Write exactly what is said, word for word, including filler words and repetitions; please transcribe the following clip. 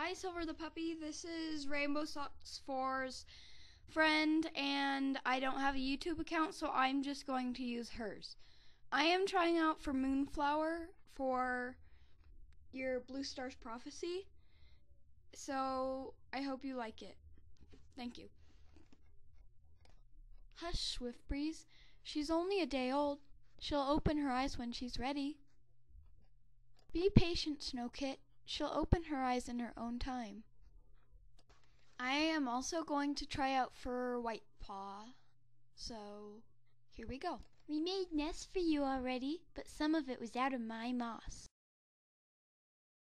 Hi, Silver the Puppy. This is Rainbow Socks four's friend, and I don't have a YouTube account, so I'm just going to use hers. I am trying out for Moonflower for your Bluestars prophecy, so I hope you like it. Thank you. Hush, Swift Breeze. She's only a day old. She'll open her eyes when she's ready. Be patient, Snow Kit. She'll open her eyes in her own time. I am also going to try out for Whitepaw, so here we go. We made nests for you already, but some of it was out of my moss.